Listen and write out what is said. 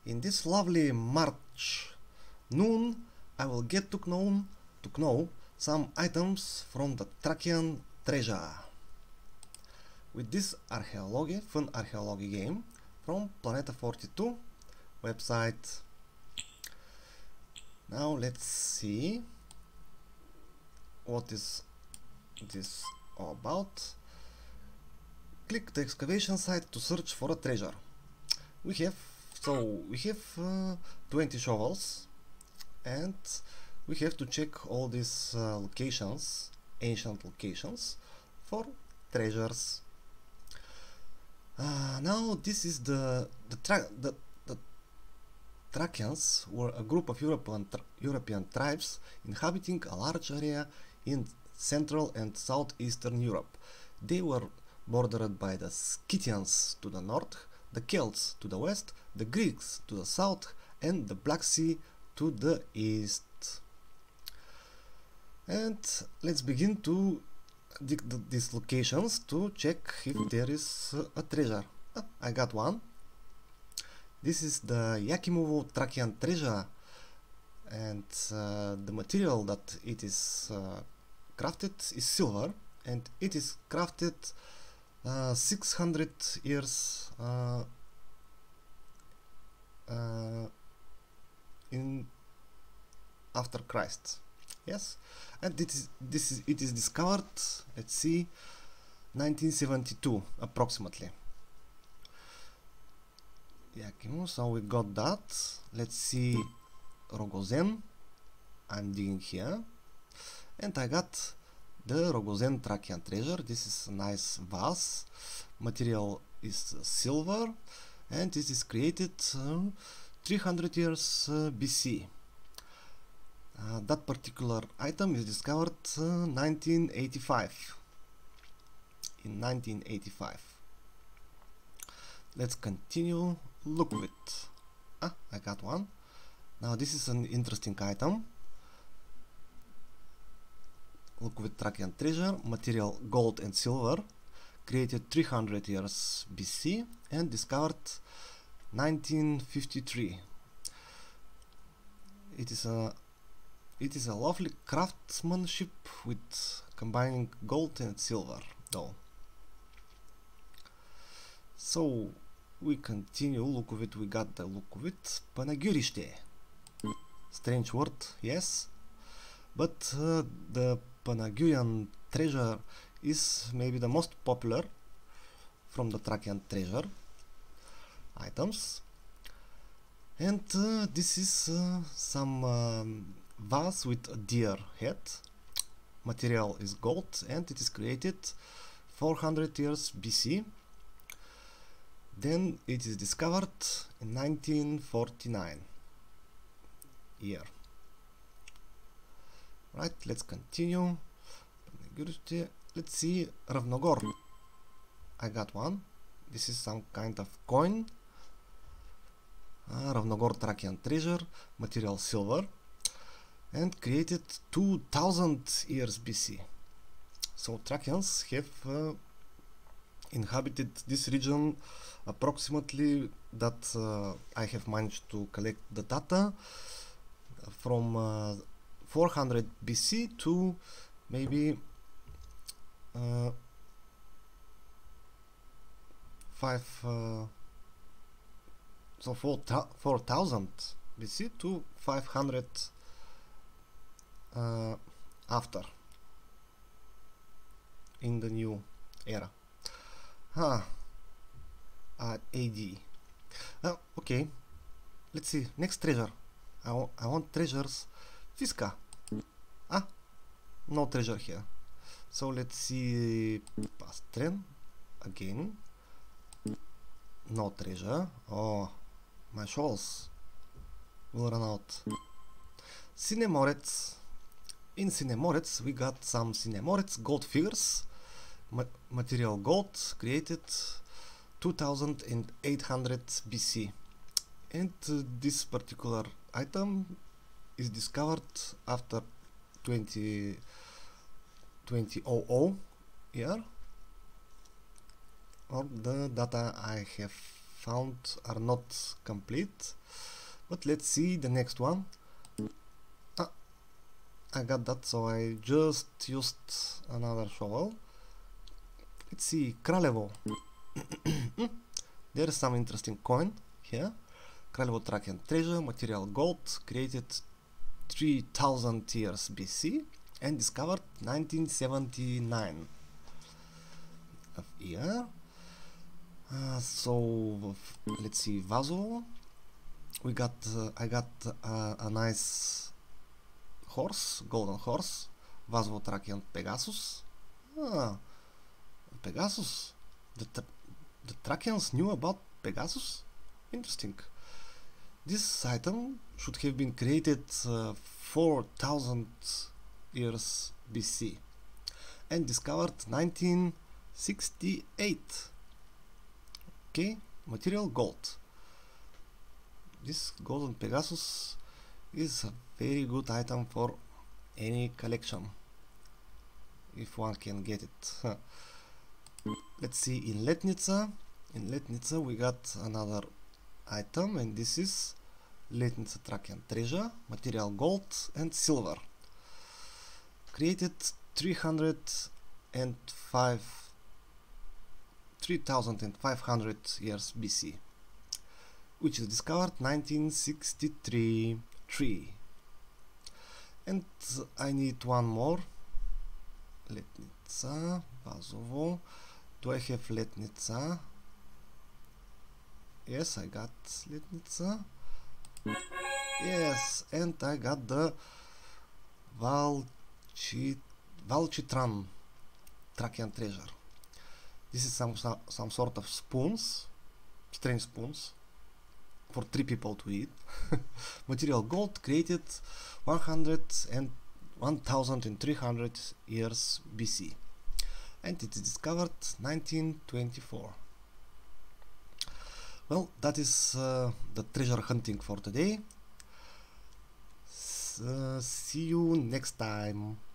In this lovely March noon, I will get to know some items from the Thracian Treasure. With this fun archaeology game from Planeta 42 website. Now let's see what is this all about. Click the excavation site to search for a treasure. We have 20 shovels, and we have to check all these locations, ancient locations, for treasures. Now this is the Thracians were a group of European tribes inhabiting a large area in Central and Southeastern Europe. They were bordered by the Scythians to the north, the Celts to the west, the Greeks to the south, and the Black Sea to the east. And let's begin to dig these locations to check if there is a treasure. I got one. This is the Yakimovo Thracian Treasure, and the material that it is crafted is silver, and it is crafted 600 years after Christ. Yes, and it is discovered, let's see, 1972 approximately. Yakimo, so we got that. Let's see Rogozen. I'm digging here, and I got the Rogozen Thracian Treasure. This is a nice vase. Material is silver, and it is created 300 years BC. That particular item is discovered 1985. In 1985. Let's continue. Look at it. I got one. Now this is an interesting item. Look with Thracian Treasure. Material gold and silver. Created 300 years BC and discovered 1953. It is a lovely craftsmanship with combining gold and silver, though. So we continue. Lukovit, we got the Lukovit Panaguriște. Strange word, yes, but the Panagurian treasure is maybe the most popular from the Thracian treasure items. And this is some vase with a deer head. Material is gold, and it is created 400 years BC. Then it is discovered in 1949 year. Right, let's continue. Let's see Ravnogor. I got one. This is some kind of coin. Ravnogor Thracian Treasure. Material silver. And created 2000 years BC. So Thracians have inhabited this region approximately, that I have managed to collect the data, from 400 BC to maybe 4000 BC to 500 after, in the new era. AD. Okay, let's see. Next treasure. I want treasures. Fisca. No treasure here. So let's see. Pastren. Again. No treasure. Oh, my shovels will run out. Cinemorets. In Cinemorets we got some Cinemorets gold figures. Material gold, created 2800 BC, and this particular item is discovered after 2000 year, or the data I have found are not complete, but let's see the next one. I got that, so I just used another shovel. Let's see, Kralevo. There is some interesting coin here. Kralevo Thracian Treasure, material gold, created 3000 years BC and discovered 1979 of year. So let's see, Vaso. We got I got a nice horse, golden horse, Vaso Thracian Pegasus. Pegasus. The Thracians knew about Pegasus? Interesting. This item should have been created 4000 years BC and discovered 1968. Okay, material gold. This golden Pegasus is a very good item for any collection, if one can get it. Let's see, in Letnica we got another item, and this is Letnica Thracian Treasure, material gold and silver, created 3500 years BC, which is discovered 1963. And I need one more. Letnica, Vasovo. Do I have Letnica? Yes, I got Letnica. Yes, and I got the Valchitran Thracian Treasure. This is some sort of spoons, strange spoons, for 3 people to eat. Material gold, created 1300 years BC, and it is discovered 1924. Well, that is the treasure hunting for today. See you next time.